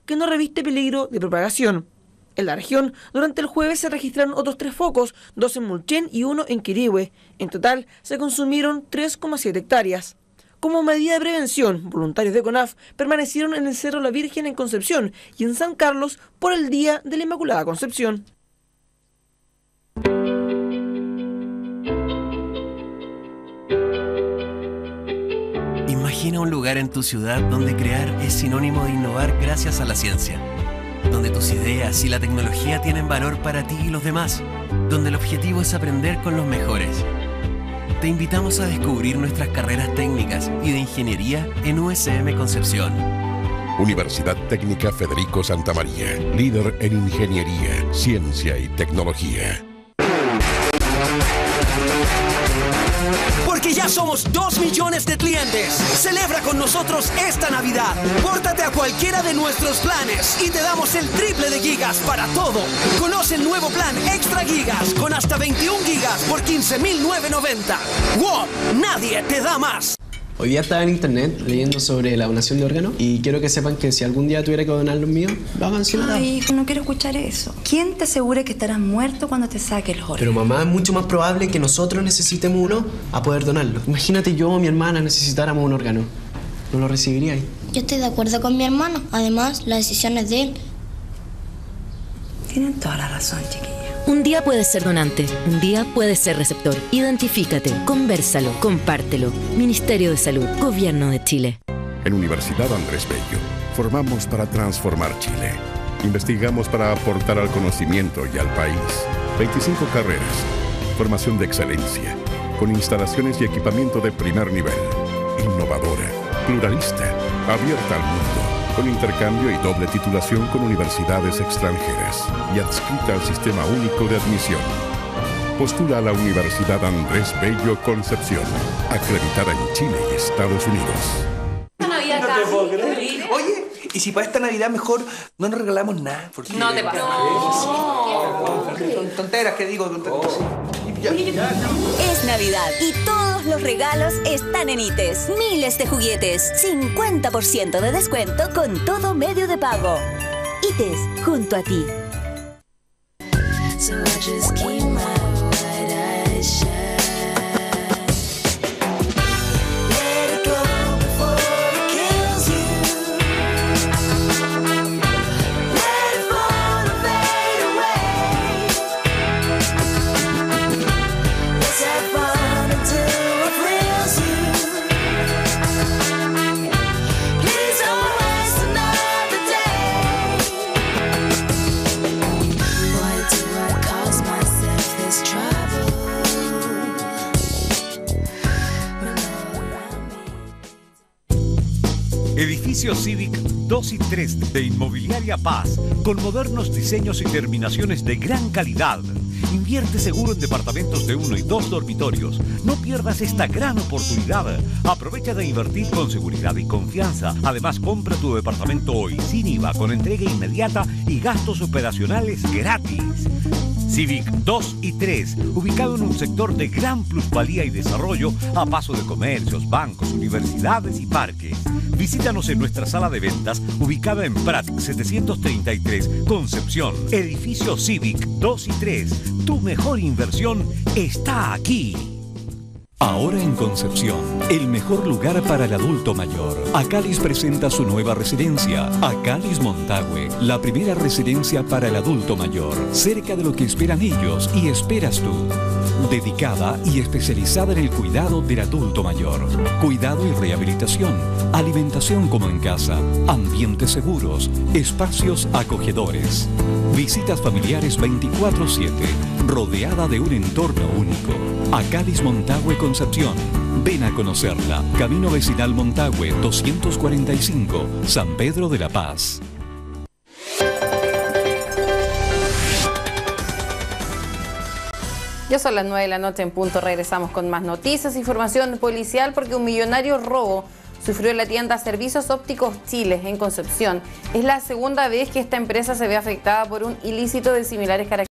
que no reviste peligro de propagación. En la región, durante el jueves se registraron otros 3 focos, 2 en Mulchen y 1 en Quirihue. En total, se consumieron 3,7 hectáreas. Como medida de prevención, voluntarios de CONAF permanecieron en el Cerro La Virgen en Concepción y en San Carlos por el Día de la Inmaculada Concepción. Imagina un lugar en tu ciudad donde crear es sinónimo de innovar gracias a la ciencia, donde tus ideas y la tecnología tienen valor para ti y los demás, donde el objetivo es aprender con los mejores. Te invitamos a descubrir nuestras carreras técnicas y de ingeniería en USM Concepción. Universidad Técnica Federico Santa María, líder en ingeniería, ciencia y tecnología. Porque ya somos 2 millones de clientes. Celebra con nosotros esta Navidad. Pórtate a cualquiera de nuestros planes y te damos el triple de gigas para todo. Conoce el nuevo plan Extra Gigas con hasta 21 gigas por 15.990. ¡Wow! Nadie te da más. Hoy día estaba en internet leyendo sobre la donación de órganos y quiero que sepan que si algún día tuviera que donar los míos, lo hagan sin nada. Ay, hijo, no quiero escuchar eso. ¿Quién te asegura que estarás muerto cuando te saque el órgano? Pero mamá, es mucho más probable que nosotros necesitemos uno a poder donarlo. Imagínate yo o mi hermana necesitáramos un órgano. ¿No lo recibiríais? Yo estoy de acuerdo con mi hermano. Además, la decisión es de él. Tienen toda la razón, chiquilla. Un día puedes ser donante, un día puedes ser receptor. Identifícate, convérsalo, compártelo. Ministerio de Salud, Gobierno de Chile. En Universidad Andrés Bello, formamos para transformar Chile. Investigamos para aportar al conocimiento y al país. 25 carreras, formación de excelencia, con instalaciones y equipamiento de primer nivel. Innovadora, pluralista, abierta al mundo, con intercambio y doble titulación con universidades extranjeras y adscrita al Sistema Único de Admisión. Postula a la Universidad Andrés Bello Concepción, acreditada en Chile y Estados Unidos. No te puedo creer. Oye, y si para esta Navidad mejor no nos regalamos nada. Porque... No te pasa. Tonteras que digo. Tonteras. Es Navidad y todos los regalos están en ITES. Miles de juguetes, 50% de descuento con todo medio de pago. ITES, junto a ti. Edificio Civic 2 y 3 de Inmobiliaria Paz, con modernos diseños y terminaciones de gran calidad. Invierte seguro en departamentos de 1 y 2 dormitorios. No pierdas esta gran oportunidad. Aprovecha de invertir con seguridad y confianza. Además, compra tu departamento hoy sin IVA, con entrega inmediata y gastos operacionales gratis. Civic 2 y 3, ubicado en un sector de gran plusvalía y desarrollo, a paso de comercios, bancos, universidades y parques. Visítanos en nuestra sala de ventas, ubicada en Prat 733, Concepción. Edificio Civic 2 y 3. Tu mejor inversión está aquí. Ahora en Concepción, el mejor lugar para el adulto mayor. Acalis presenta su nueva residencia, Acalis Montague, la primera residencia para el adulto mayor, cerca de lo que esperan ellos y esperas tú. Dedicada y especializada en el cuidado del adulto mayor. Cuidado y rehabilitación, alimentación como en casa, ambientes seguros, espacios acogedores. Visitas familiares 24/7, rodeada de un entorno único. Acalis Montague Concepción. Ven a conocerla. Camino Vecinal Montague 245, San Pedro de la Paz. Ya son las 9 de la noche en punto. Regresamos con más noticias, información policial, porque un millonario robo sufrió en la tienda Servicios Ópticos Chile en Concepción. Es la segunda vez que esta empresa se ve afectada por un ilícito de similares características.